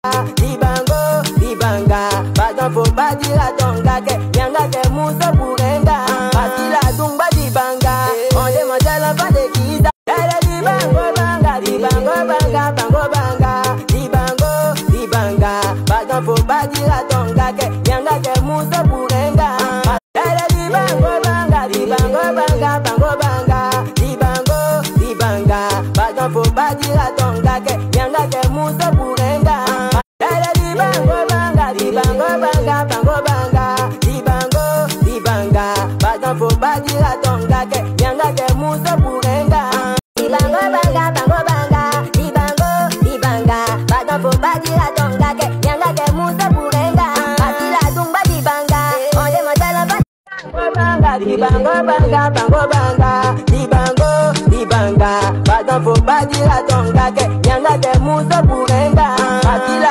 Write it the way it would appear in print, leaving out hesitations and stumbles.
Dibanga, pardon faut pas dire à ton gars que yanga que mousse pour renda. Parce qu'il a tumba dibanga, on demande à l'enfant de qui ça. Dibango banga, pardon faut pas dire à ton gars que yanga que mousse pour renda. Dibanga, pardon faut pas dire à ton gars que yanga que mousse pour renda. Pardon faut pas dire à ton gars que yanga que mousse pour renda. Pardon faut pas dire à ton gars que yanga que mousse pour renda. Parce qu'il a tumba dibanga, on demande à l'enfant. Dibanga, pardon faut pas dire à ton gars que yanga que mousse pour renda.